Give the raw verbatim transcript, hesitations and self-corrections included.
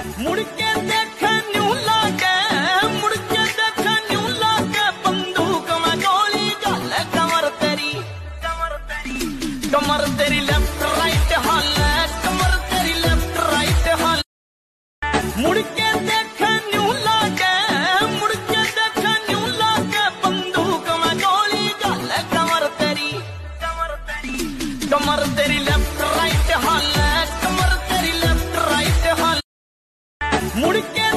मुड़ के देख न्यू लागे, मुड़ के देख न्यू लागे, बंदूक में गोली डाल कमर तेरी, कमर तेरी कमर तेरी लेफ्ट राइट हाल, कमर तेरी लेफ्ट राइट हाल। मुड़ के देख न्यू लागे, मुड़ के देख न्यू लागे, बंदूक में गोली डाल कमर तेरी, कमर तेरी कमर तेरी लेफ्ट राइट हाल, कमर तेरी लेफ्ट राइट हाल। मुड़ के